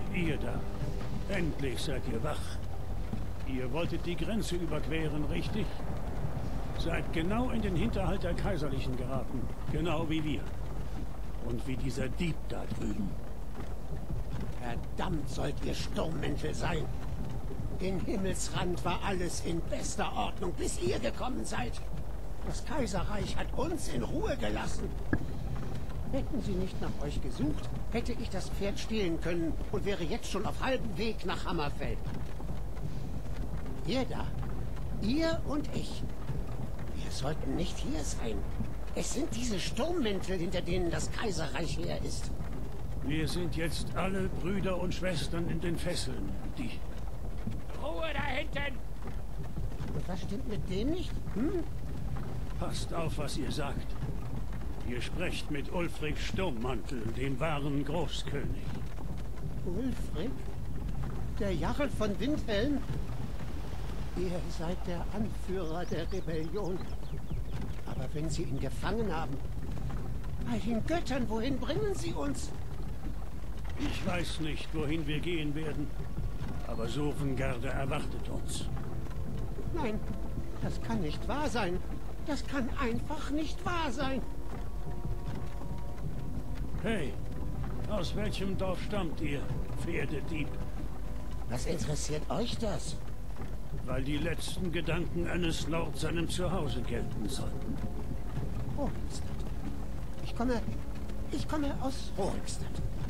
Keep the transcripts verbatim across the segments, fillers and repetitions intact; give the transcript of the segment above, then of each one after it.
Ihr da. Endlich seid ihr wach. Ihr wolltet die Grenze überqueren, richtig? Seid genau in den Hinterhalt der Kaiserlichen geraten. Genau wie wir. Und wie dieser Dieb da drüben. Verdammt sollt ihr Sturmmäntel sein. In Himmelsrand war alles in bester Ordnung, bis ihr gekommen seid. Das Kaiserreich hat uns in Ruhe gelassen. Hätten sie nicht nach euch gesucht, hätte ich das Pferd stehlen können und wäre jetzt schon auf halbem Weg nach Hammerfell. Ihr da, ihr und ich, wir sollten nicht hier sein. Es sind diese Sturmmäntel, hinter denen das Kaiserreich her ist. Wir sind jetzt alle Brüder und Schwestern in den Fesseln. Die... Ruhe da hinten! Und was stimmt mit dem nicht? Hm? Passt auf, was ihr sagt. Ihr sprecht mit Ulfric Sturmmantel, dem wahren Großkönig. Ulfric? Der Jarl von Windhelm? Ihr seid der Anführer der Rebellion. Aber wenn sie ihn gefangen haben, bei den Göttern, wohin bringen sie uns? Ich weiß nicht, wohin wir gehen werden, aber Sovngarde erwartet uns. Nein, das kann nicht wahr sein. Das kann einfach nicht wahr sein. Hey, aus welchem Dorf stammt ihr, Pferdedieb? Was interessiert euch das? Weil die letzten Gedanken eines Lords seinem Zuhause gelten sollten. Rorikstadt. Ich komme... Ich komme aus Rorikstadt.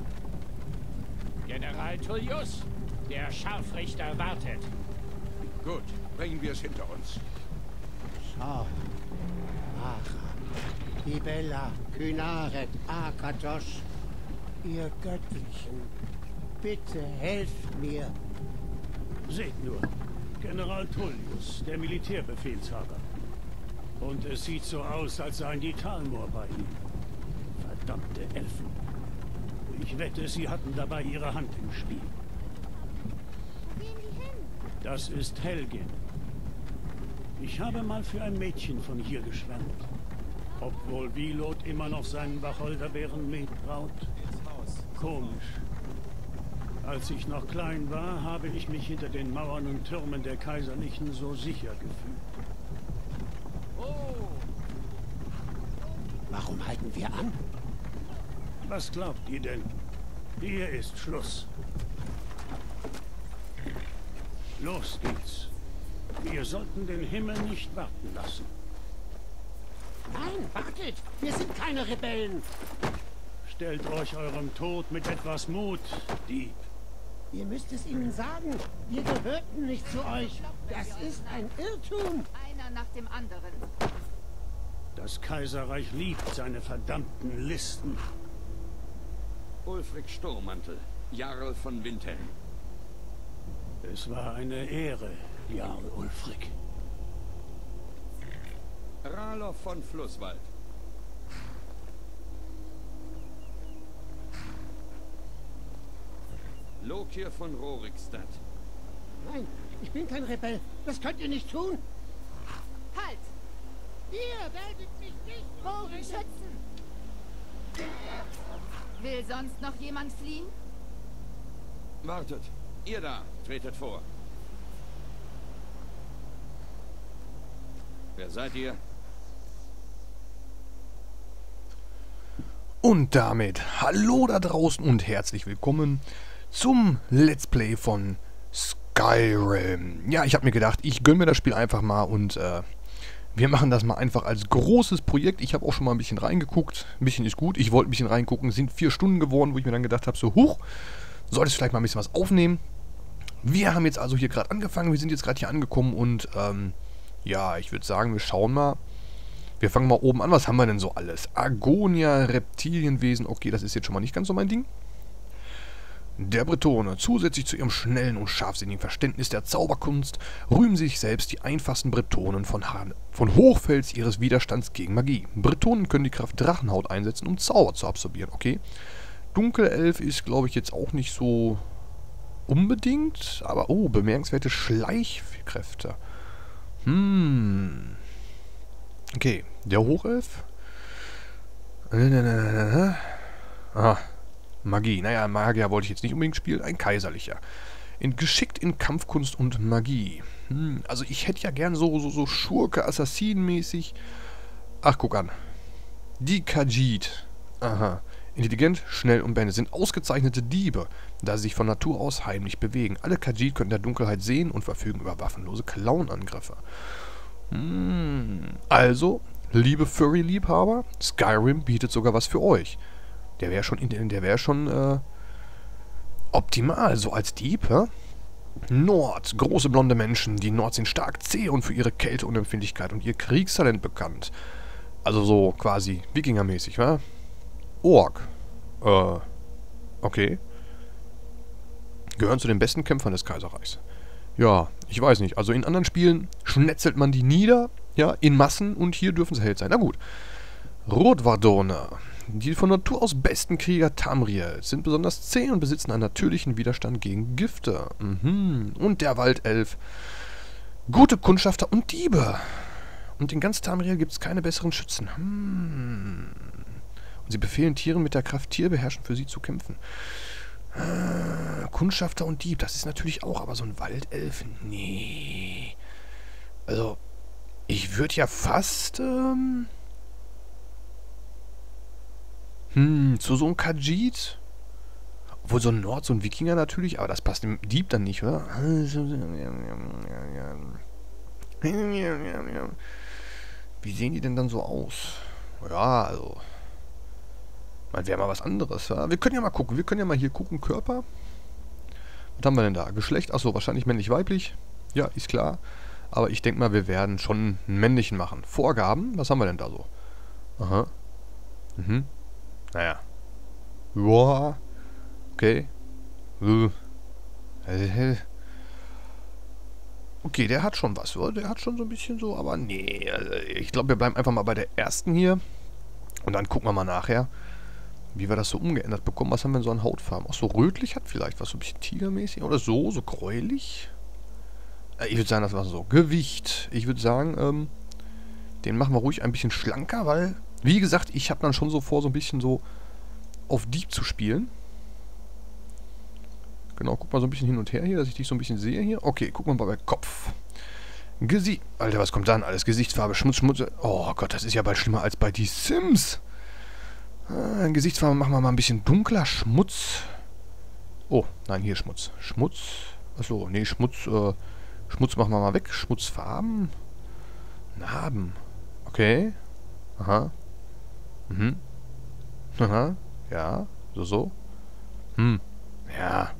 General Tullius, der Scharfrichter wartet. Gut, bringen wir es hinter uns. Schau. Macha, Ibella, Kynaret, Akatosh. Ihr Göttlichen, bitte helft mir. Seht nur, General Tullius, der Militärbefehlshaber. Und es sieht so aus, als seien die Talmor bei ihm. Verdammte Elfen. Ich wette, sie hatten dabei ihre Hand im Spiel. Das ist Helgin. Ich habe mal für ein Mädchen von hier geschwärmt. Ob wohl Wilot immer noch seinen Wacholderbeeren braut? Komisch. Als ich noch klein war, habe ich mich hinter den Mauern und Türmen der Kaiserlichen so sicher gefühlt. Warum halten wir an? Was glaubt ihr denn? Hier ist Schluss. Los geht's. Wir sollten den Himmel nicht warten lassen. Nein, wartet! Wir sind keine Rebellen! Stellt euch eurem Tod mit etwas Mut, Dieb. Ihr müsst es ihnen sagen. Wir gehörten nicht zu euch. Das ist ein Irrtum. Einer nach dem anderen. Das Kaiserreich liebt seine verdammten Listen. Ulfric Sturmmantel, Jarl von Windhelm. Es war eine Ehre, Jarl Ulfric. Ralof von Flusswald. Lokir von Rorikstadt. Nein, ich bin kein Rebell. Das könnt ihr nicht tun. Halt! Ihr werdet mich nicht Bogen schützen! Will sonst noch jemand fliehen? Wartet. Ihr da, tretet vor. Wer seid ihr? Und damit hallo da draußen und herzlich willkommen zum Let's Play von Skyrim. Ja, ich habe mir gedacht, ich gönne mir das Spiel einfach mal und äh, wir machen das mal einfach als großes Projekt. Ich habe auch schon mal ein bisschen reingeguckt. Ein bisschen ist gut. Ich wollte ein bisschen reingucken. Es sind vier Stunden geworden, wo ich mir dann gedacht habe, so, huch, solltest du vielleicht mal ein bisschen was aufnehmen. Wir haben jetzt also hier gerade angefangen. Wir sind jetzt gerade hier angekommen und ähm, ja, ich würde sagen, wir schauen mal. Wir fangen mal oben an. Was haben wir denn so alles? Agonia, Reptilienwesen. Okay, das ist jetzt schon mal nicht ganz so mein Ding. Der Bretone, zusätzlich zu ihrem schnellen und scharfsinnigen Verständnis der Zauberkunst, rühmen sich selbst die einfachsten Bretonen von, Han von Hochfels ihres Widerstands gegen Magie. Bretonen können die Kraft Drachenhaut einsetzen, um Zauber zu absorbieren, okay? Dunkelelf ist, glaube ich, jetzt auch nicht so unbedingt, aber, oh, bemerkenswerte Schleichkräfte. Hm. Okay, der Hochelf. Ah. Magie. Naja, Magier wollte ich jetzt nicht unbedingt spielen. Ein kaiserlicher. In, geschickt in Kampfkunst und Magie. Hm, also ich hätte ja gern so, so, so Schurke, Assassin-mäßig. Ach, guck an. Die Khajiit. Aha. Intelligent, schnell und behende. Sind ausgezeichnete Diebe, da sie sich von Natur aus heimlich bewegen. Alle Khajiit können in der Dunkelheit sehen und verfügen über waffenlose Clown-Angriffe. Hm, also, liebe Furry-Liebhaber, Skyrim bietet sogar was für euch. Der wäre schon, in, der wäre schon, äh, optimal, so als Dieb, hä? Nord, große blonde Menschen. Die Nord sind stark zäh und für ihre Kälteunempfindlichkeit und ihr Kriegstalent bekannt. Also so quasi Wikingermäßig, wa? Ork. Äh, okay. Gehören zu den besten Kämpfern des Kaiserreichs. Ja, ich weiß nicht. Also in anderen Spielen schnetzelt man die nieder, ja, in Massen und hier dürfen sie Held sein. Na gut. Rotwardone. Die von Natur aus besten Krieger Tamriel sind besonders zäh und besitzen einen natürlichen Widerstand gegen Gifte. Mhm. Und der Waldelf. Gute Kundschafter und Diebe. Und in ganz Tamriel gibt es keine besseren Schützen. Hm. Und sie befehlen Tieren mit der Kraft Tierbeherrschen für sie zu kämpfen. Äh, Kundschafter und Dieb, das ist natürlich auch, aber so ein Waldelf, nee. Also, ich würde ja fast, ähm... Hm, zu so einem Khajiit. Obwohl so ein Nord, so ein Wikinger natürlich, aber das passt dem Dieb dann nicht, oder? Wie sehen die denn dann so aus? Ja, also... Man wäre mal was anderes, ja? Wir können ja mal gucken. Wir können ja mal hier gucken. Körper. Was haben wir denn da? Geschlecht? Achso, wahrscheinlich männlich-weiblich. Ja, ist klar. Aber ich denke mal, wir werden schon einen männlichen machen. Vorgaben? Was haben wir denn da so? Aha. Mhm. Naja. Joa. Okay. Okay, der hat schon was, oder? Der hat schon so ein bisschen so, aber nee. Also ich glaube, wir bleiben einfach mal bei der ersten hier. Und dann gucken wir mal nachher, wie wir das so umgeändert bekommen. Was haben wir denn so an Hautfarben? Auch so rötlich hat vielleicht was so ein bisschen tigermäßig. Oder so, so gräulich. Äh, ich würde sagen, das war so. Gewicht. Ich würde sagen, ähm, den machen wir ruhig ein bisschen schlanker, weil, wie gesagt, ich habe dann schon so vor, so ein bisschen so auf Dieb zu spielen. Genau, guck mal so ein bisschen hin und her hier, dass ich dich so ein bisschen sehe hier. Okay, gucken wir mal bei Kopf. Gesicht. Alter, was kommt dann? Alles Gesichtsfarbe, Schmutz, Schmutz. Oh Gott, das ist ja bald schlimmer als bei die Sims. Äh, Gesichtsfarbe machen wir mal ein bisschen dunkler. Schmutz. Oh, nein, hier Schmutz. Schmutz. Achso, nee, Schmutz. Äh, Schmutz machen wir mal weg. Schmutzfarben. Narben. Okay. Aha. Mhm. Aha. Ja. So, so. Hm. Ja.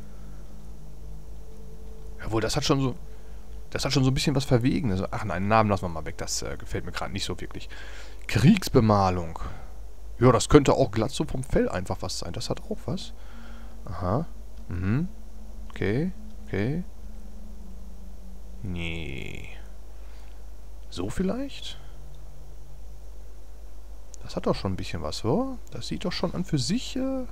Jawohl, das hat schon so... Das hat schon so ein bisschen was Verwegenes. Ach nein, Namen lassen wir mal weg. Das äh, gefällt mir gerade nicht so wirklich. Kriegsbemalung. Ja, das könnte auch glatt so vom Fell einfach was sein. Das hat auch was. Aha. Mhm. Okay. Okay. Nee. So vielleicht? Das hat doch schon ein bisschen was, oder? Das sieht doch schon an für sich... Äh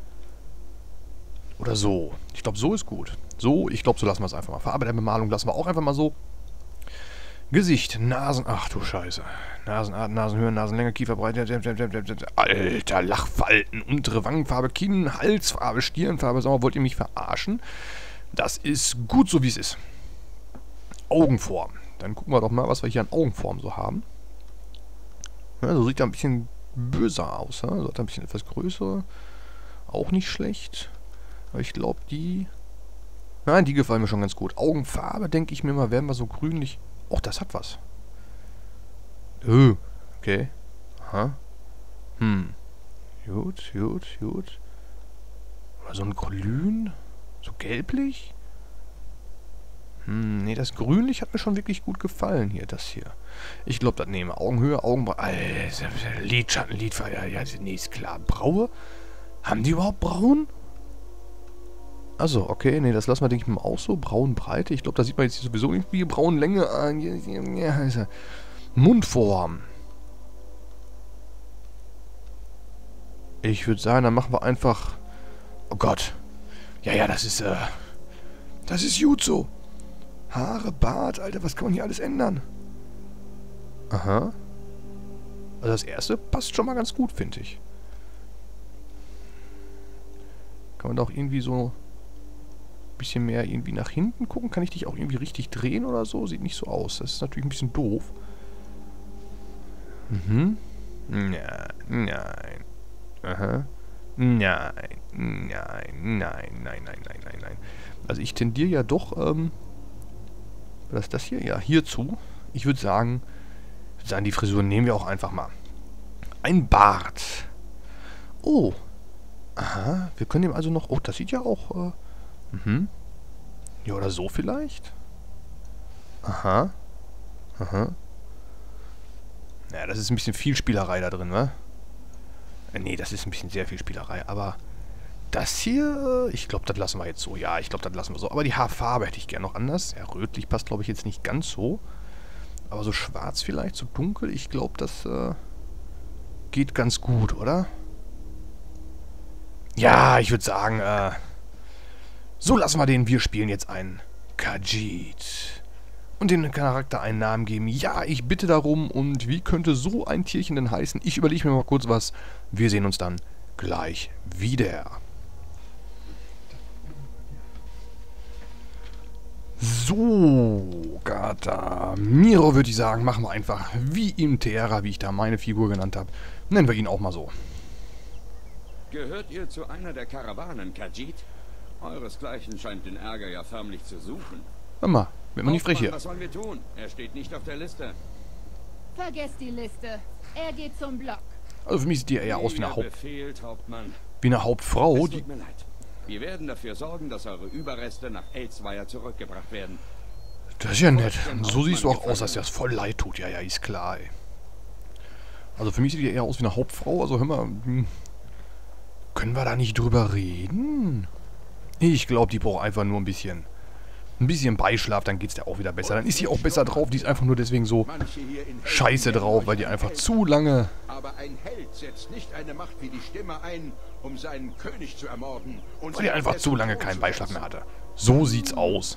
Oder so. Ich glaube, so ist gut. So, ich glaube, so lassen wir es einfach mal. Farbe der Bemalung lassen wir auch einfach mal so. Gesicht, Nasen... Ach du Scheiße. Nasenart, Nasenhöhe, Nasenlänge, Kieferbreite... Alter, Lachfalten, untere Wangenfarbe, Kinn, Halsfarbe, Stirnfarbe. Sag mal, wollt ihr mich verarschen? Das ist gut so, wie es ist. Augenform. Dann gucken wir doch mal, was wir hier an Augenform so haben. Ja, so sieht er ein bisschen böser aus. Ja? So hat er ein bisschen etwas größer. Auch nicht schlecht. Aber ich glaube, die... Nein, die gefallen mir schon ganz gut. Augenfarbe, denke ich mir mal, werden wir so grünlich... Och, das hat was. Oh, okay. Aha. Hm. Gut, gut, gut. Oder so ein Grün? So gelblich? Hm, nee, das Grünlich hat mir schon wirklich gut gefallen hier, das hier. Ich glaube, das nehmen wir. Augenhöhe, Augenbrauen... Alter, Lidschatten, Lidfarbe... Ja, ja, nee, ist klar. Braue? Haben die überhaupt Brauen? Also, okay, nee, das lassen wir, denke ich mal, auch so. Braunbreite, ich glaube, da sieht man jetzt sowieso irgendwie Braunlänge. Ja, Mundform. Ich würde sagen, dann machen wir einfach... Oh Gott. Ja, ja, das ist, äh... Das ist gut so. Haare, Bart, Alter, was kann man hier alles ändern? Aha. Also das erste passt schon mal ganz gut, finde ich. Kann man da auch irgendwie so ein bisschen mehr irgendwie nach hinten gucken? Kann ich dich auch irgendwie richtig drehen oder so? Sieht nicht so aus. Das ist natürlich ein bisschen doof. Mhm. Ja, nein. Aha. Nein, nein, nein, nein, nein, nein, nein, nein. Also ich tendiere ja doch, ähm... was ist das hier? Ja, hierzu. Ich würde sagen, ich würde sagen, die Frisur nehmen wir auch einfach mal. Ein Bart. Oh. Aha, wir können dem also noch... Oh, das sieht ja auch... Äh, mhm. Ja, oder so vielleicht? Aha. Aha. Ja, das ist ein bisschen viel Spielerei da drin, wa? Äh, nee, das ist ein bisschen sehr viel Spielerei, aber... Das hier... Ich glaube, das lassen wir jetzt so. Ja, ich glaube, das lassen wir so. Aber die Haarfarbe hätte ich gerne noch anders. Ja, rötlich passt, glaube ich, jetzt nicht ganz so. Aber so schwarz vielleicht, so dunkel. Ich glaube, das äh, geht ganz gut, oder? Ja, ich würde sagen, äh, so lassen wir den. Wir spielen jetzt einen Khajiit. Und dem Charakter einen Namen geben. Ja, ich bitte darum. Und wie könnte so ein Tierchen denn heißen? Ich überlege mir mal kurz was. Wir sehen uns dann gleich wieder. So, Gata. Miro würde ich sagen, machen wir einfach wie im Terra, wie ich da meine Figur genannt habe. Nennen wir ihn auch mal so. Gehört ihr zu einer der Karawanen, Khajiit? Euresgleichen scheint den Ärger ja förmlich zu suchen. Hör mal, wird man nicht frech hier. Was sollen wir tun? Er steht nicht auf der Liste. Vergesst die Liste. Er geht zum Block. Also für mich sieht die eher aus wie eine, Haupt befehlt, Hauptmann. wie eine Hauptfrau. Es Die tut mir leid. Wir werden dafür sorgen, dass eure Überreste nach Elsweier zurückgebracht werden. Das ist ja nett. So siehst du auch aus, dass dir das voll leid tut. Ja, ja, ist klar, ey. Also für mich sieht die eher aus wie eine Hauptfrau. Also hör mal, hm, können wir da nicht drüber reden? Ich glaube, die braucht einfach nur ein bisschen... Ein bisschen Beischlaf, dann geht's der auch wieder besser. Dann ist sie auch besser drauf. Die ist einfach nur deswegen so scheiße drauf, weil die einfach zu lange... Aber ein Held setzt nicht eine Macht wie die Stimme ein, um seinen König zu ermorden. Und weil die einfach zu lange keinen Beischlaf mehr hatte. So sieht's aus.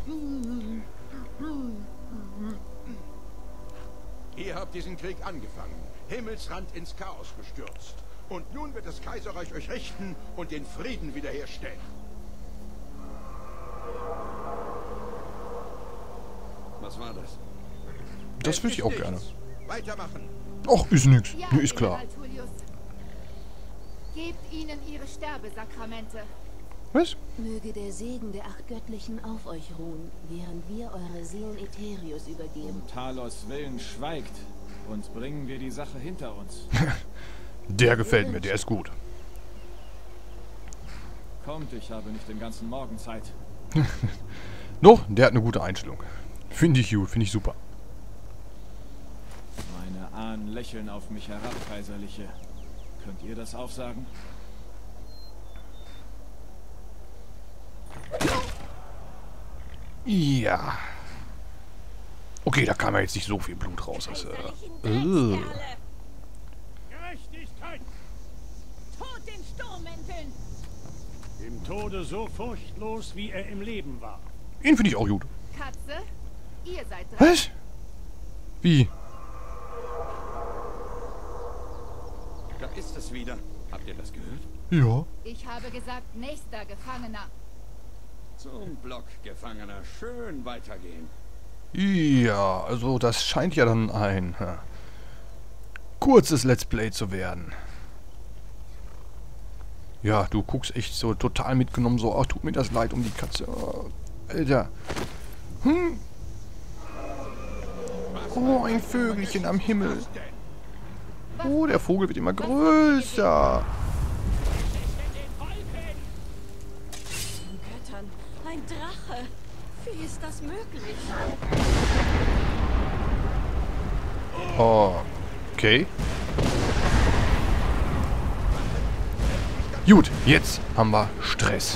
Ihr habt diesen Krieg angefangen, Himmelsrand ins Chaos gestürzt. Und nun wird das Kaiserreich euch richten und den Frieden wiederherstellen. Was war das? Das würde ich auch gerne. Weitermachen. Och, ist nix. Ja, Mir ist klar. General Tullius. Gebt ihnen ihre Sterbesakramente. Was? Möge der Segen der acht Göttlichen auf euch ruhen, während wir eure Seelen Ätherius übergeben. Um Talos Willen schweigt und bringen wir die Sache hinter uns. Der gefällt mir, der ist gut. Kommt, ich habe nicht den ganzen Morgen Zeit. Doch, der hat eine gute Einstellung. Finde ich gut, finde ich super. Meine Ahnen lächeln auf mich herab, Kaiserliche. Könnt ihr das aufsagen? Ja. Okay, da kam ja jetzt nicht so viel Blut raus. Das, äh, äh. Gerechtigkeit! Tod den Sturmmänteln! Im Tode so furchtlos, wie er im Leben war. Ihn finde ich auch gut. Katze, ihr seid dran. Was? Wie? Da ist es wieder. Habt ihr das gehört? Ja. Ich habe gesagt, nächster Gefangener. Zum Block, Gefangener. Schön weitergehen. Ja, also das scheint ja dann ein äh, kurzes Let's Play zu werden. Ja, du guckst echt so total mitgenommen, so, ach, tut mir das leid um die Katze. Oh, Alter. Hm. Oh, ein Vögelchen am Himmel. Oh, der Vogel wird immer größer. Göttern, ein Drache. Wie ist das möglich? Oh, okay. Gut, jetzt haben wir Stress.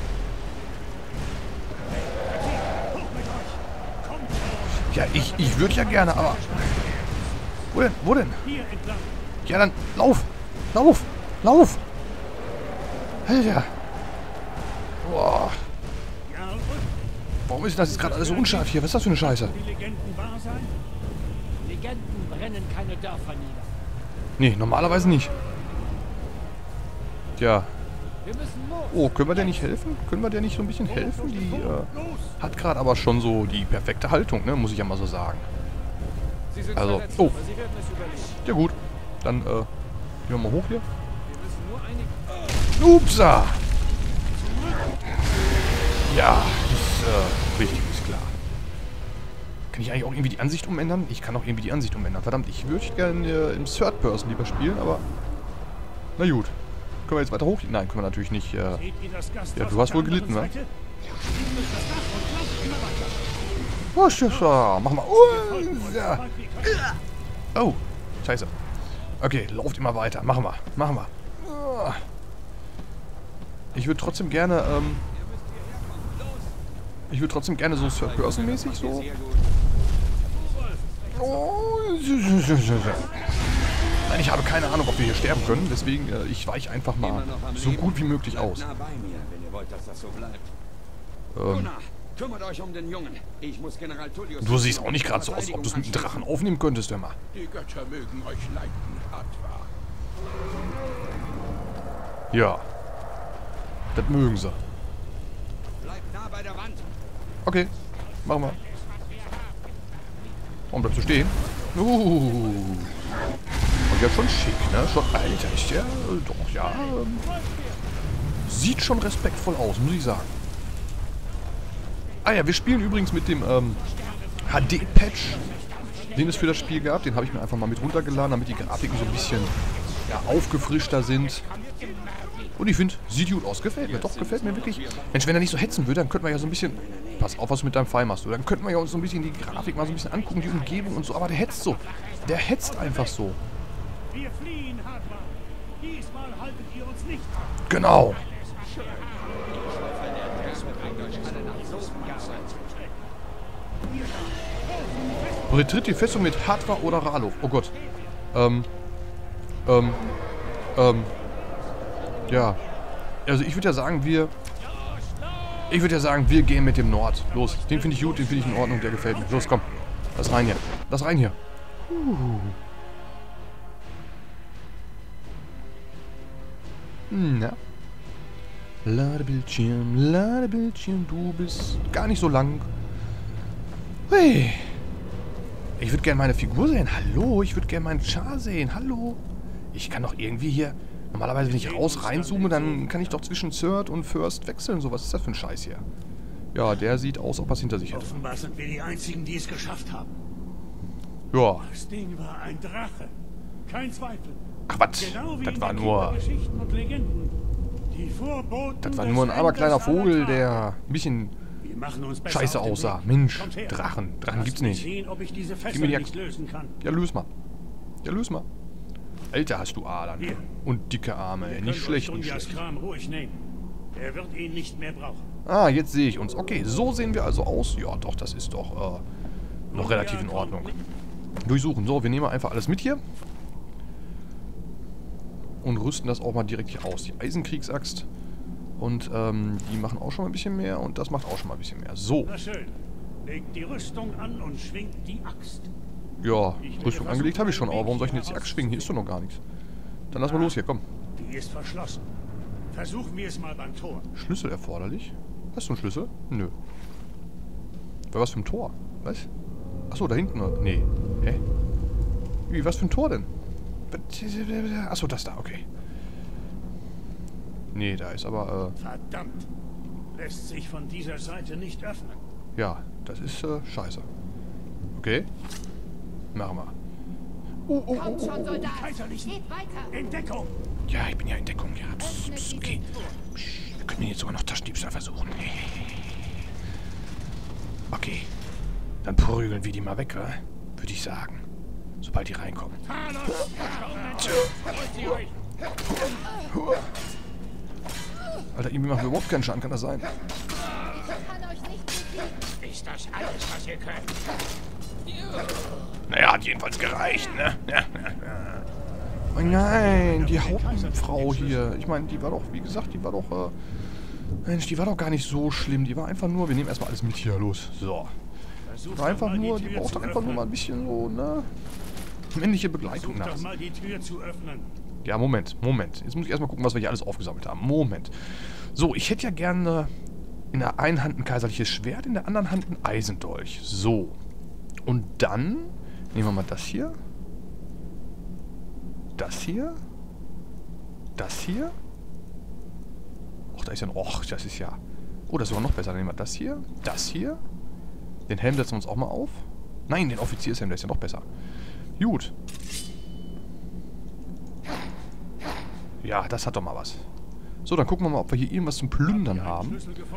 Ja, ich, ich würde ja gerne, aber... Wo denn? Wo denn? Hier entlang. Ja, dann lauf! Lauf! Lauf! Alter! Boah. Ja, und Warum ist das jetzt gerade alles so unscharf hier? Was ist das für eine Scheiße? die Legenden wahr sein? Legenden brennen keine Dörfer nieder. Nee, normalerweise nicht. Tja. Oh, können wir der nicht helfen? Können wir der nicht so ein bisschen helfen? Die äh, hat gerade aber schon so die perfekte Haltung, ne? Muss ich ja mal so sagen. Also, oh. Ja gut. Dann, äh, gehen wir mal hoch hier. Upsa! Ja, ist, äh, richtig, ist klar. Kann ich eigentlich auch irgendwie die Ansicht umändern? Ich kann auch irgendwie die Ansicht umändern. Verdammt, ich würde gerne äh, im Third Person lieber spielen, aber... Na gut. Können wir jetzt weiter hoch? Nein, können wir natürlich nicht. Äh ja, du hast wohl gelitten, ne? Oh, machen wir. Oh, ja. Oh, scheiße. Okay, lauft immer weiter. Machen wir. Machen wir. Ich würde trotzdem gerne, ähm... Ich würde trotzdem gerne so Third-Person-mäßig so... Oh, Nein, ich habe keine Ahnung, ob wir hier sterben können. Deswegen, äh, ich weiche einfach mal so gut wie möglich aus. Ähm... Kümmert euch um den Jungen. Ich muss General Tullius... Du siehst auch nicht gerade so aus, ob du es mit dem Drachen aufnehmen könntest, hör mal. Die Götter mögen euch leiten, Hatva. Ja. Das mögen sie. Bleibt nah bei der Wand. Okay, machen wir. Warum bleibst du stehen? Uh. Und ja, schon schick, ne? Schon, Alter, ist ja, doch, ja. Ähm, sieht schon respektvoll aus, muss ich sagen. Ah ja, wir spielen übrigens mit dem ähm, H D-Patch, den es für das Spiel gab. Den habe ich mir einfach mal mit runtergeladen, damit die Grafiken so ein bisschen ja, aufgefrischter sind. Und ich finde, sieht gut aus. Gefällt mir, doch, gefällt mir wirklich. Mensch, wenn er nicht so hetzen würde, dann könnten wir ja so ein bisschen... Pass auf, was du mit deinem Pfeil machst. Dann könnten wir ja uns so ein bisschen die Grafik mal so ein bisschen angucken, die Umgebung und so. Aber der hetzt so. Der hetzt einfach so. Wir fliehen, Hatva. Diesmal haltet ihr uns nicht. Genau. Betritt die Festung mit Hatva oder Ralof. Oh Gott. Ähm. Ähm. Ähm. Ja. Also ich würde ja sagen, wir... Ich würde ja sagen, wir gehen mit dem Nord. Los. Den finde ich gut, den finde ich in Ordnung, der gefällt mir. Los, komm. Lass rein hier. Lass rein hier. Uh. Na. Ladebildschirm, Ladebildschirm, du bist gar nicht so lang. Hey. Ich würde gerne meine Figur sehen. Hallo, ich würde gerne meinen Char sehen. Hallo. Ich kann doch irgendwie hier... Normalerweise, wenn ich raus reinzoome, dann kann ich doch zwischen Third und First wechseln. So, was ist das für ein Scheiß hier? Ja, der sieht aus, ob er es hinter sich hat. Offenbar sind wir die Einzigen, die es geschafft haben. Ja. Das Ding war ein Drache. Kein Zweifel. Quatsch. Genau wie das in war den nur... Kindergeschichten und Legenden. Die Vorboten Das war des nur ein armer Endes kleiner aller Vogel, Tage. der ein bisschen Wir machen uns besser scheiße auf den aussah. Weg. Mensch, Kommt her. Drachen. Drachen Lasst gibt's mich nicht. sehen, ob ich diese Gib mir Fesseln die nicht lösen kann. Ja, löse mal. Ja, löse mal. Alter, hast du Adern. Hier. Und dicke Arme. Ihr Nicht könnt schlecht, euch nicht Dunjas schlecht. Kram ruhig nehmen. Er wird ihn nicht mehr brauchen. Ah, jetzt sehe ich uns. Okay, so sehen wir also aus. Ja, doch, das ist doch äh, noch relativ in Ordnung. Durchsuchen. So, wir nehmen einfach alles mit hier. Und rüsten das auch mal direkt hier aus. Die Eisenkriegsaxt. Und ähm, die machen auch schon mal ein bisschen mehr. Und das macht auch schon mal ein bisschen mehr. So. Na schön. Legt die Rüstung an und schwingt die Axt. Ja, Rüstung angelegt habe ich schon. Aber warum soll ich denn jetzt die Axt schwingen? Hier ist doch noch gar nichts. Dann lass mal los hier, komm. Die ist verschlossen. Versuchen wir es mal beim Tor. Schlüssel erforderlich? Hast du einen Schlüssel? Nö. Bei was für ein Tor? Was? Achso, da hinten. Nee. Hä? Wie, was für ein Tor denn? Achso, das da, okay. Nee, da ist aber, äh... Verdammt. Lässt sich von dieser Seite nicht öffnen. Ja, das ist, äh, scheiße. Okay. Machen wir. Oh, oh, oh, Kommt oh, schon, oh. Soldat! Kaiserlichen. Geht weiter! In Deckung. Ja, ich bin ja in Deckung. Ja, pss, Öffnet pss, dieses okay. Tor. Psch, wir können jetzt sogar noch Taschendiebstahl versuchen. Okay. Dann prügeln wir die mal weg, wa? Würde ich sagen. Sobald die reinkommen. Alter, irgendwie machen wir überhaupt keinen Schaden. Kann das sein? Ich kann euch nicht besiegen. Ist das alles, was ihr könnt? Naja, hat jedenfalls gereicht, ne? Oh nein, die Hauptfrau hier. Ich meine, die war doch, wie gesagt, die war doch, äh... Mensch, die war doch gar nicht so schlimm. Die war einfach nur, wir nehmen erstmal alles mit hier, los. So. War einfach nur, die brauchte einfach nur mal ein bisschen so, ne? Männliche Begleitung Versucht nach. doch mal die Tür zu öffnen. Ja, Moment, Moment. Jetzt muss ich erstmal gucken, was wir hier alles aufgesammelt haben. Moment. So, ich hätte ja gerne in der einen Hand ein kaiserliches Schwert, in der anderen Hand ein Eisendolch. So. Und dann nehmen wir mal das hier. Das hier. Das hier. Och, da ist ja ein... Och, das ist ja... Oh, das ist sogar noch besser. Dann nehmen wir das hier. Das hier. Den Helm setzen wir uns auch mal auf. Nein, den Offiziershelm, der ist ja noch besser. Gut. Ja, das hat doch mal was. So, dann gucken wir mal, ob wir hier irgendwas zum Plündern haben.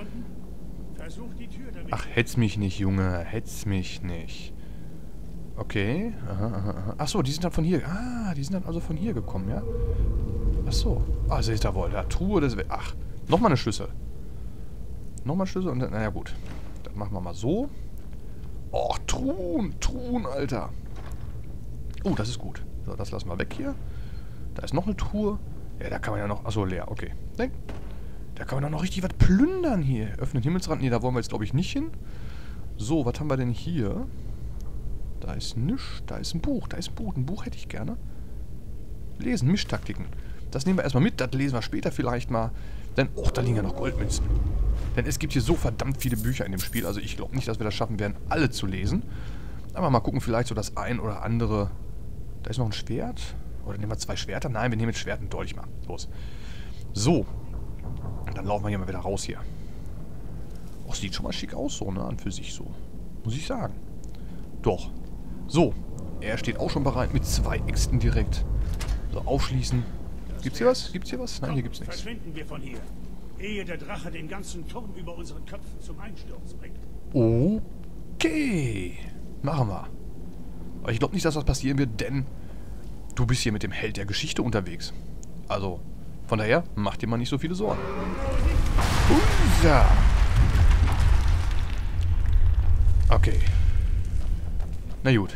Ach, hetz mich nicht, Junge. Hetz mich nicht. Okay. Aha, aha, aha. Ach so, die sind dann von hier. Ah, die sind dann also von hier gekommen, ja? Ach so. Ah, seht ihr wohl. Ja, Truhe des... Ach, nochmal eine Schlüssel. Nochmal Schlüssel und dann... Naja, gut. Das machen wir mal so. Och, Truhen. Truhen, Alter. Oh, das ist gut. So, das lassen wir weg hier. Da ist noch eine Truhe. Ja, da kann man ja noch... Achso, leer. Okay. Denk. Da kann man doch noch richtig was plündern hier. Öffnen Himmelsrand. Nee, da wollen wir jetzt, glaube ich, nicht hin. So, was haben wir denn hier? Da ist nichts. Da ist ein Buch. Da ist ein Buch. Ein Buch hätte ich gerne. Lesen. Mischtaktiken. Das nehmen wir erstmal mit. Das lesen wir später vielleicht mal. Denn, oh, da liegen ja noch Goldmünzen. Denn es gibt hier so verdammt viele Bücher in dem Spiel. Also ich glaube nicht, dass wir das schaffen werden, alle zu lesen. Aber mal gucken, vielleicht so das ein oder andere. Da ist noch ein Schwert. Oder nehmen wir zwei Schwerter? Nein, wir nehmen jetzt Schwert und Dolch mal. Los. So. Dann laufen wir hier mal wieder raus hier. Oh, sieht schon mal schick aus, so, ne? An für sich so. Muss ich sagen. Doch. So. Er steht auch schon bereit mit zwei Äxten direkt. So, aufschließen. Gibt's hier was? Gibt's hier was? Nein, hier gibt's nichts. Verschwinden wir von hier, ehe der Drache den ganzen Turm über unseren Köpfen zum Einsturz bringt. Okay. Machen wir. Aber ich glaube nicht, dass das passieren wird, denn du bist hier mit dem Held der Geschichte unterwegs. Also, von daher, mach dir mal nicht so viele Sorgen. Unser. Okay. Na gut.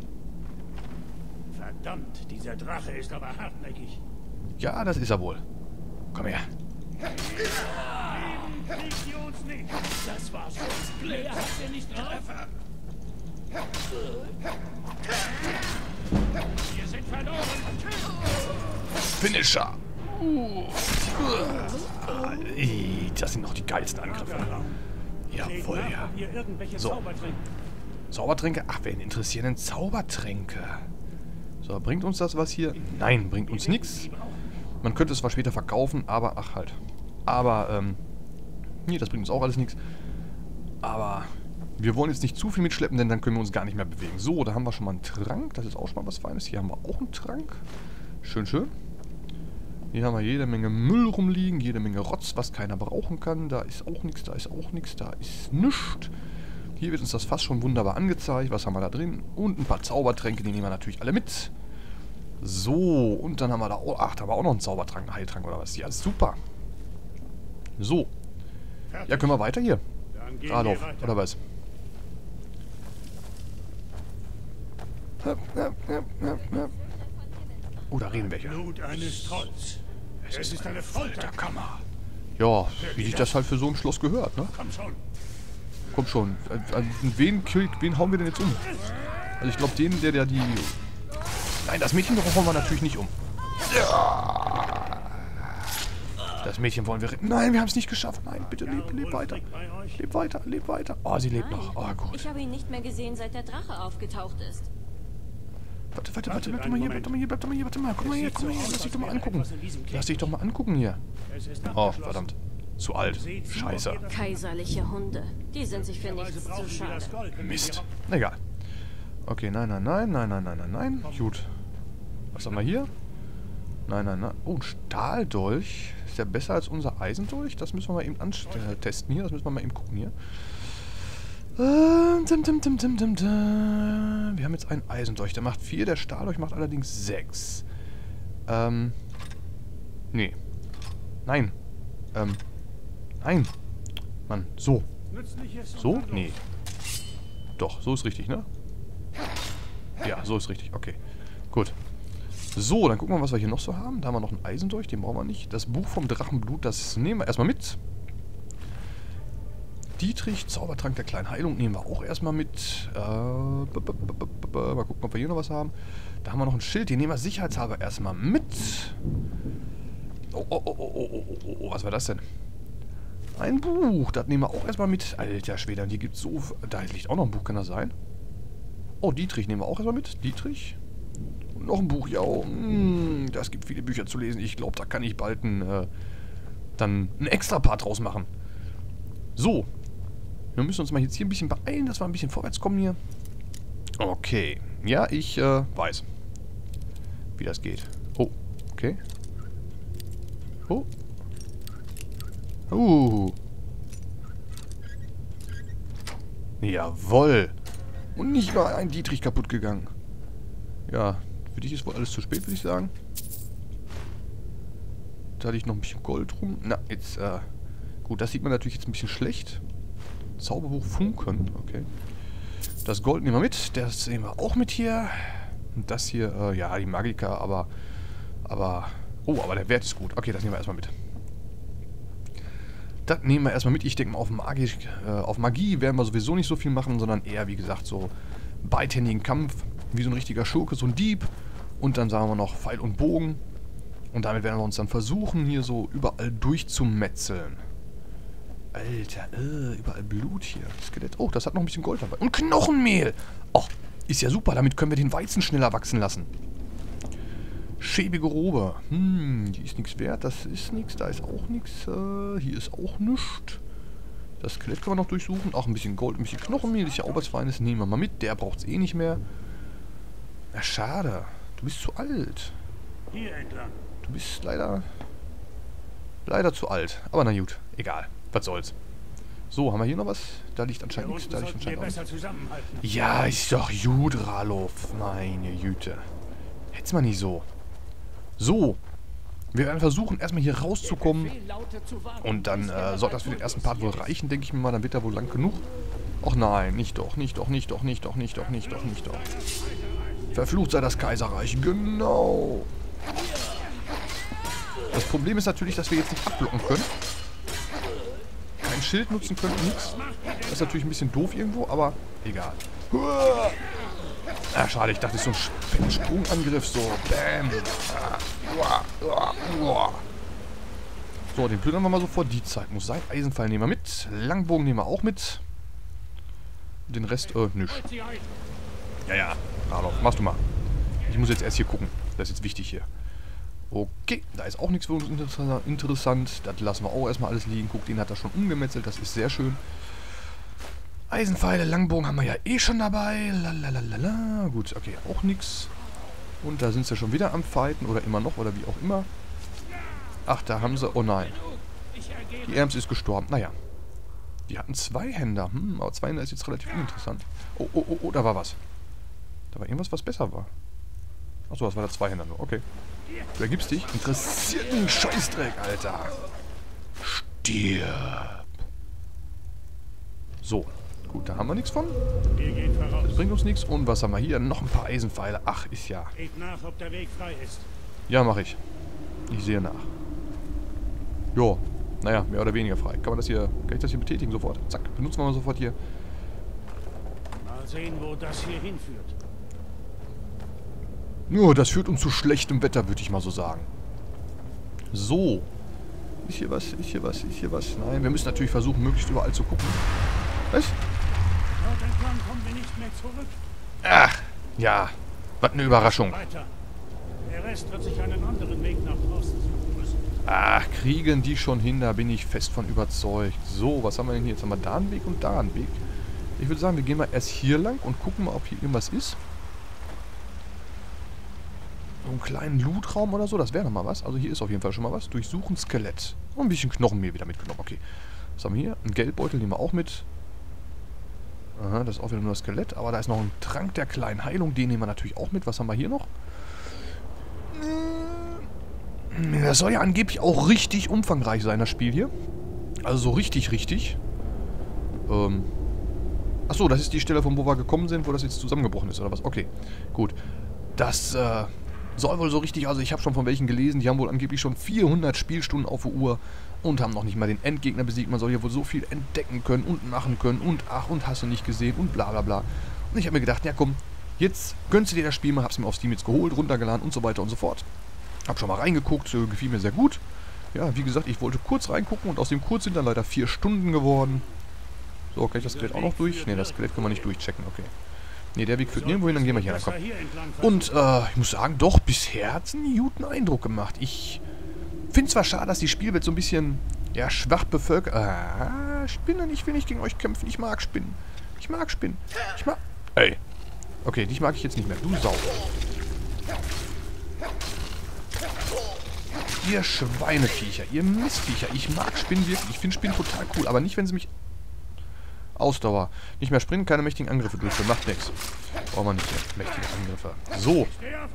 Verdammt, dieser Drache ist aber hartnäckig. Ja, das ist er wohl. Komm her. Kriegt ihr uns nicht? Das war's schon. Wer hat denn nicht Treffer? Wir sind verloren. Finisher. Uh. Das sind noch die geilsten Angriffe. Jawohl, ja. So. Zaubertränke? Ach, wen interessieren denn Zaubertränke? So, bringt uns das was hier? Nein, bringt uns nichts. Man könnte es zwar später verkaufen, aber ach halt. Aber, ähm, nee, das bringt uns auch alles nichts. Aber wir wollen jetzt nicht zu viel mitschleppen, denn dann können wir uns gar nicht mehr bewegen. So, da haben wir schon mal einen Trank. Das ist auch schon mal was Feines. Hier haben wir auch einen Trank. Schön, schön. Hier haben wir jede Menge Müll rumliegen, jede Menge Rotz, was keiner brauchen kann. Da ist auch nichts, da ist auch nichts, da ist nichts. Hier wird uns das fast schon wunderbar angezeigt. Was haben wir da drin? Und ein paar Zaubertränke, die nehmen wir natürlich alle mit. So, und dann haben wir da auch... Ach, da haben wir auch noch einen Zaubertrank, einen Heiltrank oder was. Ja, super. So. Ja, können wir weiter hier? Geradeauf, oder was? Oh, da reden welche. Blut eines Trolls. Es ist eine Folterkammer. Ja, wie sich das halt für so ein Schloss gehört, ne? Komm schon. Komm schon. Also, wen, wen hauen wir denn jetzt um? Also ich glaube, den, der, der die... Nein, das Mädchen hauen wir natürlich nicht um. Das Mädchen wollen wir retten. Nein, wir haben es nicht geschafft. Nein, bitte leb, leb weiter. Leb weiter, leb weiter. Oh, sie lebt noch. Oh, gut. Ich habe ihn nicht mehr gesehen, seit der Drache aufgetaucht ist. Warte, warte, warte, bleib doch mal hier, bleib doch mal hier, bleib doch mal hier, warte mal. Komm mal her, komm mal her, lass dich doch mal angucken. Lass dich doch mal angucken hier. Oh, verdammt. Zu alt. Scheiße. Kaiserliche Hunde. Die sind sich für nichts zu schade. Mist. Egal. Okay, nein, nein, nein, nein, nein, nein, nein, nein. Gut. Was haben wir hier? Nein, nein, nein. Oh, ein Stahldolch. Ist der besser als unser Eisendolch? Das müssen wir mal eben testen hier. Das müssen wir mal eben gucken hier. Ähm, dim, dim, dim, dim, dim, dim. Wir haben jetzt einen Eisendolch. Der macht vier. Der Stahldolch macht allerdings sechs. Ähm. Nee. Nein. Ähm. Nein. Mann, so. So? Nee. Doch, so ist richtig, ne? Ja, so ist richtig. Okay. Gut. So, dann gucken wir mal, was wir hier noch so haben. Da haben wir noch einen Eisendolch, den brauchen wir nicht. Das Buch vom Drachenblut, das nehmen wir erstmal mit. Dietrich, Zaubertrank der kleinen Heilung nehmen wir auch erstmal mit. Äh, mal gucken, ob wir hier noch was haben. Da haben wir noch ein Schild, den nehmen wir sicherheitshalber erstmal mit. Oh, oh, oh, oh, oh, oh, oh, oh, was war das denn? Ein Buch, das nehmen wir auch erstmal mit. Alter Schwede, und hier gibt es so... Da liegt auch noch ein Buch, kann das sein? Oh, Dietrich nehmen wir auch erstmal mit. Dietrich. Und noch ein Buch, ja. Mm, das gibt viele Bücher zu lesen. Ich glaube, da kann ich bald ein, äh, dann ein extra Part draus machen. So. Wir müssen uns mal jetzt hier ein bisschen beeilen, dass wir ein bisschen vorwärts kommen hier. Okay. Ja, ich äh, weiß, wie das geht. Oh, okay. Oh. Uh. Jawoll. Und nicht mal ein Dietrich kaputt gegangen. Ja, für dich ist wohl alles zu spät, würde ich sagen. Da hatte ich noch ein bisschen Gold rum. Na, jetzt, äh... gut, das sieht man natürlich jetzt ein bisschen schlecht. Zauberbuch Funken, okay. Das Gold nehmen wir mit. Das nehmen wir auch mit hier. Und das hier, äh, ja, die Magika, aber... Aber... Oh, aber der Wert ist gut. Okay, das nehmen wir erstmal mit. Das nehmen wir erstmal mit. Ich denke mal, auf, Magisch, äh, auf Magie werden wir sowieso nicht so viel machen, sondern eher, wie gesagt, so beidhändigen Kampf. Wie so ein richtiger Schurke, so ein Dieb. Und dann sagen wir noch Pfeil und Bogen. Und damit werden wir uns dann versuchen, hier so überall durchzumetzeln. Alter, äh, überall Blut hier. Skelett. Oh, das hat noch ein bisschen Gold dabei. Und Knochenmehl. Oh, ist ja super. Damit können wir den Weizen schneller wachsen lassen. Schäbige Robe. Hm, die ist nichts wert. Das ist nichts. Da ist auch nichts. Äh, hier ist auch nichts. Das Skelett können wir noch durchsuchen. Auch ein bisschen Gold, ein bisschen Knochenmehl. Ist ja auch was Feines. Nehmen wir mal mit. Der braucht es eh nicht mehr. Na, schade. Du bist zu alt. Hier entlang. Du bist leider... Leider zu alt. Aber na gut. Egal. Was soll's. So, haben wir hier noch was? Da liegt anscheinend nichts. Da liegt anscheinend auch nichts. Ja, ist doch gut, Ralof. Meine Güte. Hätt's mal nicht so. So. Wir werden versuchen, erstmal hier rauszukommen. Und dann äh, soll das für den ersten Part wohl reichen, denke ich mir mal. Dann wird er wohl lang genug. Och nein, nicht doch, nicht doch, nicht doch, nicht doch, nicht doch, nicht doch, nicht doch. Verflucht sei das Kaiserreich. Genau. Das Problem ist natürlich, dass wir jetzt nicht abblocken können. Kein Schild nutzen können, nichts. Das ist natürlich ein bisschen doof irgendwo, aber egal. Ah, schade, ich dachte, so ein Sprungangriff, so. Bam. So, den plündern wir mal sofort. Die Zeit muss sein. Eisenpfeil nehmen wir mit. Langbogen nehmen wir auch mit. Den Rest, äh, nichts. Ja, ja. Ralof, machst du mal. Ich muss jetzt erst hier gucken. Das ist jetzt wichtig hier. Okay, da ist auch nichts für uns interessant. Das lassen wir auch erstmal alles liegen. Guck, den hat er schon umgemetzelt. Das ist sehr schön. Eisenpfeile, Langbogen haben wir ja eh schon dabei. Lalalala. Gut, okay, auch nichts. Und da sind sie schon wieder am Fighten. Oder immer noch, oder wie auch immer. Ach, da haben sie... Oh nein. Die Erms ist gestorben. Naja. Die hatten zwei Händer. Hm, aber zwei Händer ist jetzt relativ uninteressant. Oh, oh, oh, oh, da war was. Da war irgendwas, was besser war. Achso, das war der Zweihänder nur. Okay. Du ergibst dich. Interessiert einen Scheißdreck, Alter. Stirb. So. Gut, da haben wir nichts von. Das bringt uns nichts. Und was haben wir hier? Noch ein paar Eisenpfeile. Ach, ist ja. Nach, ob der Weg frei ist. Ja, mache ich. Ich sehe nach. Jo. Naja, mehr oder weniger frei. Kann man das hier... Kann ich das hier betätigen sofort? Zack. Benutzen wir mal sofort hier. Mal sehen, wo das hier hinführt. Nur, das führt uns zu schlechtem Wetter, würde ich mal so sagen. So. Ist hier was? Ist hier was? Ist hier was? Nein, wir müssen natürlich versuchen, möglichst überall zu gucken. Was? Dort entlang kommen wir nicht mehr zurück. Ach, ja. Was eine Überraschung. Weiter. Der Rest wird sich einen anderen Weg nach draußen suchen müssen. Ach, kriegen die schon hin, da bin ich fest von überzeugt. So, was haben wir denn hier? Jetzt haben wir da einen Weg und da einen Weg. Ich würde sagen, wir gehen mal erst hier lang und gucken mal, ob hier irgendwas ist. So einen kleinen Lootraum oder so, das wäre nochmal was. Also hier ist auf jeden Fall schon mal was. Durchsuchen Skelett. Und ein bisschen Knochenmehl wieder mitgenommen. Okay. Was haben wir hier? Ein Geldbeutel nehmen wir auch mit. Aha, das ist auch wieder nur das Skelett. Aber da ist noch ein Trank der kleinen Heilung. Den nehmen wir natürlich auch mit. Was haben wir hier noch? Das soll ja angeblich auch richtig umfangreich sein, das Spiel hier. Also so richtig, richtig. Ähm. Achso, das ist die Stelle, von wo wir gekommen sind, wo das jetzt zusammengebrochen ist, oder was? Okay, gut. Das, äh... Soll wohl so richtig, also ich habe schon von welchen gelesen, die haben wohl angeblich schon vierhundert Spielstunden auf der Uhr und haben noch nicht mal den Endgegner besiegt. Man soll hier wohl so viel entdecken können und machen können und ach und hast du nicht gesehen und bla bla bla. Und ich habe mir gedacht, ja komm, jetzt gönnst du dir das Spiel mal, hab's mir auf Steam jetzt geholt, runtergeladen und so weiter und so fort. Hab schon mal reingeguckt, äh, gefiel mir sehr gut. Ja, wie gesagt, ich wollte kurz reingucken und aus dem kurz sind dann leider vier Stunden geworden. So, kann ich das Skelett auch noch durch? Ne, das Skelett können wir nicht durchchecken, okay. Ne, der Weg führt nirgendwo hin, dann gehen wir hier rein, komm. Und, äh, ich muss sagen, doch, bisher hat es einen guten Eindruck gemacht. Ich finde zwar schade, dass die Spielwelt so ein bisschen, ja, schwach bevölkert... Ah, Spinnen, ich will nicht gegen euch kämpfen, ich mag Spinnen. Ich mag Spinnen. Ich mag... Ey. Okay, dich mag ich jetzt nicht mehr, du Sau. Ihr Schweineviecher, ihr Mistviecher. Ich mag Spinnen wirklich, ich finde Spinnen total cool, aber nicht, wenn sie mich... Ausdauer. Nicht mehr springen, keine mächtigen Angriffe durchführen. Macht nichts. Brauchen wir nicht mehr mächtige Angriffe. So.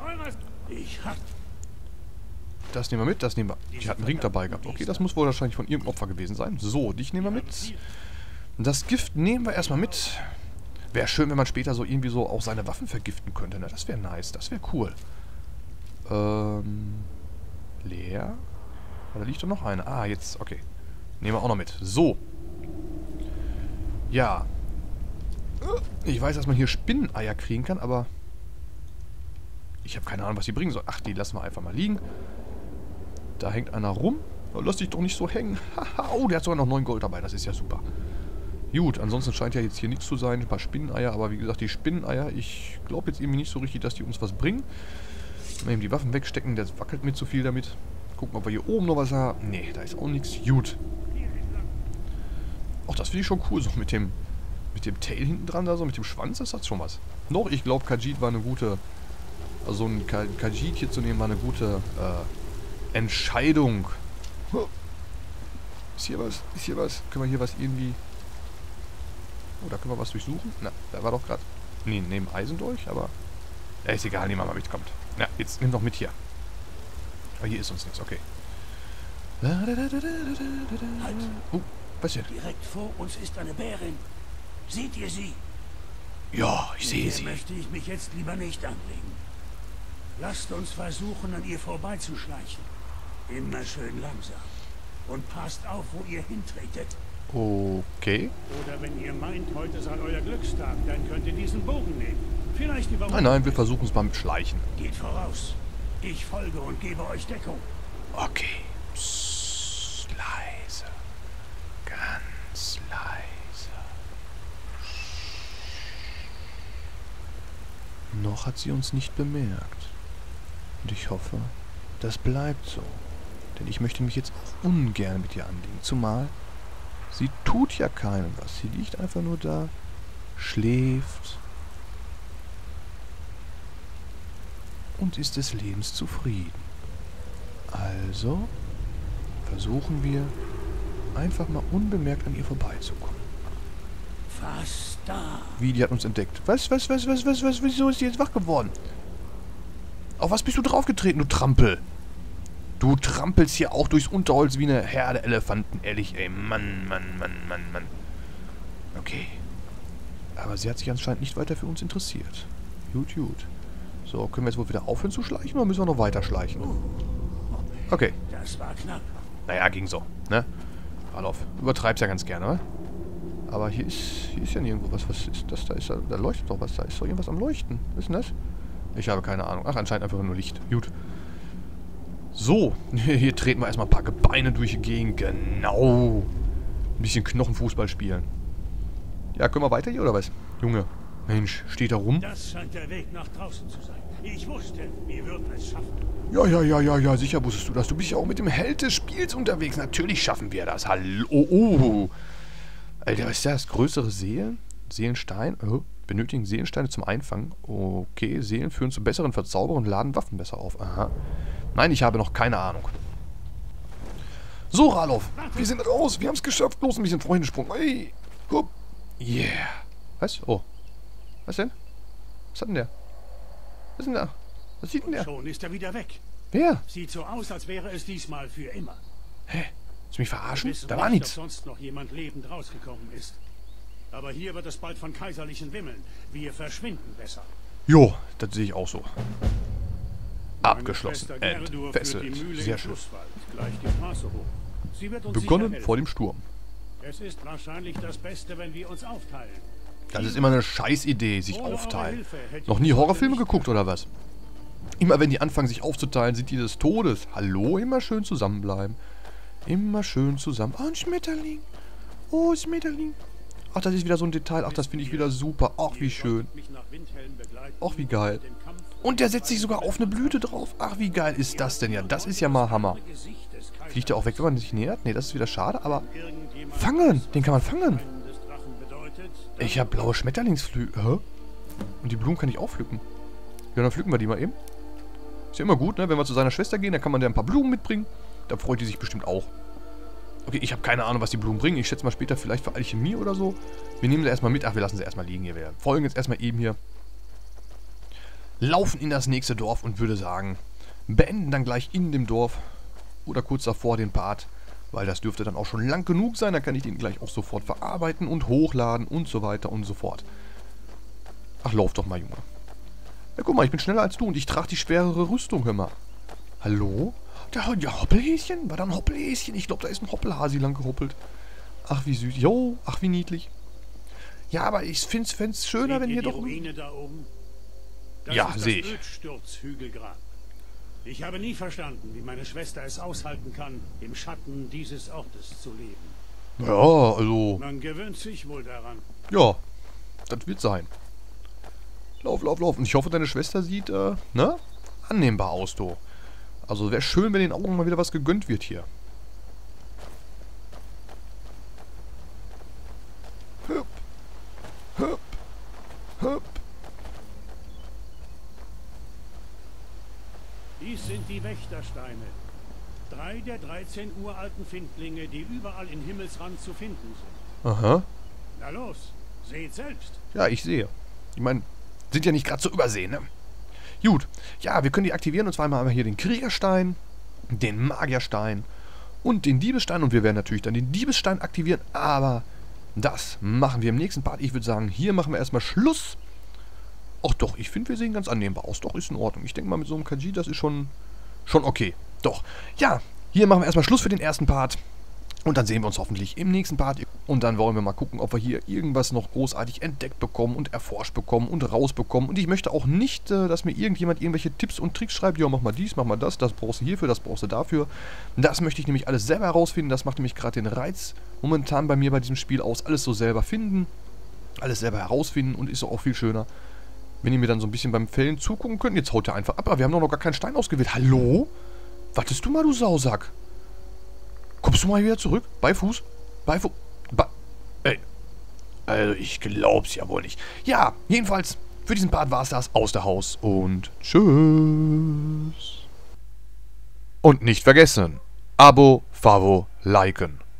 Das nehmen wir mit, das nehmen wir... Die hat einen Ring dabei gehabt. Okay, das muss wohl wahrscheinlich von irgendeinem Opfer gewesen sein. So, dich nehmen wir mit. Das Gift nehmen wir erstmal mit. Wäre schön, wenn man später so irgendwie so auch seine Waffen vergiften könnte. Ne? Das wäre nice, das wäre cool. Ähm... Leer? Da liegt doch noch eine. Ah, jetzt, okay. Nehmen wir auch noch mit. So. Ja. Ich weiß, dass man hier Spinneneier kriegen kann, aber... Ich habe keine Ahnung, was die bringen sollen. Ach, die lassen wir einfach mal liegen. Da hängt einer rum. Oh, lass dich doch nicht so hängen. Oh, der hat sogar noch neun Gold dabei. Das ist ja super. Gut, ansonsten scheint ja jetzt hier nichts zu sein. Ein paar Spinneneier, aber wie gesagt, die Spinneneier, ich glaube jetzt irgendwie nicht so richtig, dass die uns was bringen. Mal eben die Waffen wegstecken, der wackelt mir zu viel damit. Gucken, ob wir hier oben noch was haben. Nee, da ist auch nichts. Gut. Auch das finde ich schon cool, so mit dem mit dem Tail hinten dran, da so mit dem Schwanz, das hat schon was. Noch, ich glaube, Khajiit war eine gute, also ein Khajiit hier zu nehmen, war eine gute äh, Entscheidung. Ist hier was? Ist hier was? Können wir hier was irgendwie... Oh, da können wir was durchsuchen? Na, da war doch gerade... Nee, neben Eisen durch, aber... Ja, ist egal, nehmen wir mal mitkommt. Na, jetzt nimm doch mit hier. Aber hier ist uns nichts, okay. Halt! Oh, was denn? Direkt vor uns ist eine Bärin. Seht ihr sie? Ja, ich sehe Mit sie. der möchte ich mich jetzt lieber nicht anlegen. Lasst uns versuchen, an ihr vorbeizuschleichen. Immer schön langsam. Und passt auf, wo ihr hintretet. Okay. Oder wenn ihr meint, heute sei euer Glückstag, dann könnt ihr diesen Bogen nehmen. Vielleicht über... Nein, nein, wir versuchen es mal mit Schleichen. Geht voraus. Ich folge und gebe euch Deckung. Okay. Psst, leise. Ganz leise. Noch hat sie uns nicht bemerkt. Und ich hoffe, das bleibt so. Denn ich möchte mich jetzt auch ungern mit ihr anlegen. Zumal sie tut ja keinem was. Sie liegt einfach nur da, schläft und ist des Lebens zufrieden. Also versuchen wir einfach mal unbemerkt an ihr vorbeizukommen. Fast da. Wie, die hat uns entdeckt. Was, was, was, was, was, was, wieso ist die jetzt wach geworden? Auf was bist du draufgetreten, du Trampel? Du trampelst hier auch durchs Unterholz wie eine Herde Elefanten. Ehrlich, ey. Mann, Mann, Mann, Mann, Mann. Okay. Aber sie hat sich anscheinend nicht weiter für uns interessiert. Gut, gut. So, können wir jetzt wohl wieder aufhören zu schleichen oder müssen wir noch weiter schleichen? Okay. Das war knapp. Naja, ging so, ne? Ralof, übertreib's ja ganz gerne, oder? Aber hier ist, hier ist ja nirgendwo was. Was ist das? Da ist da leuchtet doch was. Da ist doch irgendwas am Leuchten. Was ist denn das? Ich habe keine Ahnung. Ach, anscheinend einfach nur Licht. Gut. So, hier treten wir erstmal ein paar Gebeine durch die Gegend. Genau. Ein bisschen Knochenfußball spielen. Ja, können wir weiter hier, oder was? Junge, Mensch, steht da rum? Das scheint der Weg nach draußen zu sein. Ich wusste, wir würden es schaffen. Ja, ja, ja, ja, ja, sicher wusstest du das. Du bist ja auch mit dem Held des Spiels unterwegs. Natürlich schaffen wir das. Hallo. Oh, oh. Alter, was ist das? Größere Seelen? Seelenstein? Oh. Benötigen Seelensteine zum Einfangen. Okay, Seelen führen zu besseren Verzauberungen und laden Waffen besser auf. Aha. Nein, ich habe noch keine Ahnung. So, Ralof, wir sind raus. Wir haben es geschafft. Bloß ein bisschen Freundesprung. Hey, guck. Yeah. Was? Oh. Was denn? Was hat denn der? Was ist denn da? Was sieht denn der? Schon ist er wieder weg. Wer? Sieht so aus, als wäre es diesmal für immer. Hä? Willst du mich verarschen? Wir Da war nicht, nichts. ob sonst noch jemand lebend rausgekommen ist. Aber hier wird es bald von Kaiserlichen wimmeln. Wir verschwinden besser. Jo, das sehe ich auch so. Abgeschlossen. Entfesselt. Sehr schön. Begonnen vor dem Sturm. Es ist wahrscheinlich das Beste, wenn wir uns aufteilen. Das ist immer eine Scheißidee, sich aufteilen. Noch nie Horrorfilme geguckt, oder was? Immer wenn die anfangen, sich aufzuteilen, sind die des Todes. Hallo, immer schön zusammenbleiben. Immer schön zusammen. Oh, ein Schmetterling. Oh, Schmetterling. Ach, das ist wieder so ein Detail. Ach, das finde ich wieder super. Ach, wie schön. Ach, wie geil. Und der setzt sich sogar auf eine Blüte drauf. Ach, wie geil ist das denn? Ja, das ist ja mal Hammer. Fliegt der auch weg, wenn man sich nähert? Ne, das ist wieder schade, aber... Fangen! Den kann man fangen! Ich habe blaue Schmetterlingsflügel. Hä? Und die Blumen kann ich auch pflücken. Ja, dann pflücken wir die mal eben. Ist ja immer gut, ne? Wenn wir zu seiner Schwester gehen, dann kann man der ein paar Blumen mitbringen. Da freut die sich bestimmt auch. Okay, ich habe keine Ahnung, was die Blumen bringen. Ich schätze mal später vielleicht für Alchemie oder so. Wir nehmen sie erstmal mit. Ach, wir lassen sie erstmal liegen hier. Wir folgen jetzt erstmal eben hier. Laufen in das nächste Dorf und würde sagen, beenden dann gleich in dem Dorf oder kurz davor den Part, weil das dürfte dann auch schon lang genug sein. Dann kann ich den gleich auch sofort verarbeiten und hochladen und so weiter und so fort. Ach, lauf doch mal, Junge. Ja, guck mal, ich bin schneller als du und ich trage die schwerere Rüstung, hör mal. Hallo? Der, ja, Hoppelhäschen? War da ein Hoppelhäschen? Ich glaube, da ist ein Hoppelhasi lang gehoppelt. Ach, wie süß. Jo, ach, wie niedlich. Ja, aber ich finde es schöner, wenn hier doch... Ruine da oben? Das ja, ist sehe ich. Das Ödsturzhügelgrab. Ich habe nie verstanden, wie meine Schwester es aushalten kann, im Schatten dieses Ortes zu leben. Ja, also... Man gewöhnt sich wohl daran. Ja, das wird sein. Lauf, lauf, lauf. Und ich hoffe, deine Schwester sieht, äh, ne? Annehmbar aus, du. Also wäre schön, wenn den Augen mal wieder was gegönnt wird hier. Hüpp. Hüpp. Hüpp. Dies sind die Wächtersteine. Drei der dreizehn uralten Findlinge, die überall in Himmelsrand zu finden sind. Aha. Na los, seht selbst. Ja, ich sehe. Ich meine, sind ja nicht gerade zu übersehen, ne? Gut. Ja, wir können die aktivieren. Und zwar haben wir hier den Kriegerstein, den Magierstein und den Diebesstein. Und wir werden natürlich dann den Diebesstein aktivieren. Aber das machen wir im nächsten Part. Ich würde sagen, hier machen wir erstmal Schluss. Ach doch, ich finde, wir sehen ganz annehmbar aus. Doch, ist in Ordnung. Ich denke mal, mit so einem Khajiit, das ist schon, schon okay. Doch. Ja, hier machen wir erstmal Schluss für den ersten Part. Und dann sehen wir uns hoffentlich im nächsten Part. Und dann wollen wir mal gucken, ob wir hier irgendwas noch großartig entdeckt bekommen und erforscht bekommen und rausbekommen. Und ich möchte auch nicht, dass mir irgendjemand irgendwelche Tipps und Tricks schreibt. Ja, mach mal dies, mach mal das, das brauchst du hierfür, das brauchst du dafür. Das möchte ich nämlich alles selber herausfinden. Das macht nämlich gerade den Reiz momentan bei mir bei diesem Spiel aus. Alles so selber finden, alles selber herausfinden und ist auch viel schöner, wenn ihr mir dann so ein bisschen beim Fällen zugucken könnt. Jetzt haut er einfach ab, aber wir haben doch noch gar keinen Stein ausgewählt. Hallo? Wartest du mal, du Sausack? Kommst du mal wieder zurück? Bei Fuß? Bei Fuß? Bei... Ey. Also, ich glaub's ja wohl nicht. Ja, jedenfalls, für diesen Part war's das. Aus der Haus und tschüss. Und nicht vergessen, Abo, Favo, liken.